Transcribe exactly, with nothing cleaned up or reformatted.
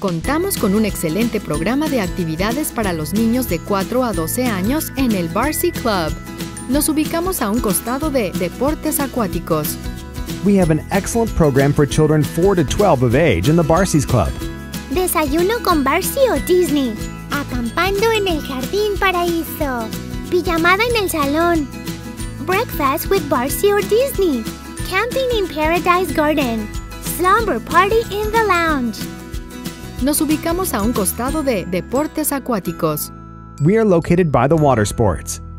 Contamos con un excelente programa de actividades para los niños de cuatro a doce años en el Barcy Club. Nos ubicamos a un costado de Deportes Acuáticos. We have an excellent program for children four to twelve of age in the Barcy's Club. Desayuno con Barcy o Disney. Acampando en el Jardín Paraíso. Pijamada en el salón. Breakfast with Barcy or Disney. Camping in Paradise Garden. Slumber party in the lounge. Nos ubicamos a un costado de Deportes Acuáticos. We are located by the water sports.